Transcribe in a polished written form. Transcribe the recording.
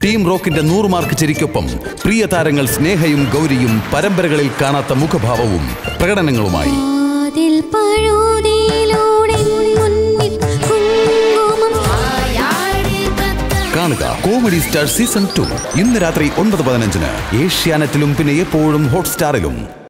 Team റോക്കിന്റെ 100 mark ചിരിക്കൊപ്പം പ്രിയ താരങ്ങൾ സ്നേഹയും ഗൗരിയും പരമ്പരകളിൽ കാണാത്ത മുഖഭാവവും പ്രകടനങ്ങളുമായി കാണുക കോമഡി സ്റ്റാർ സീസൺ 2 ഇന്ന് രാത്രി 9:15 ഏഷ്യാനെറ്റിലും പിന്നെ എപ്പോഴും ഹോട്ട്സ്റ്റാറിലും.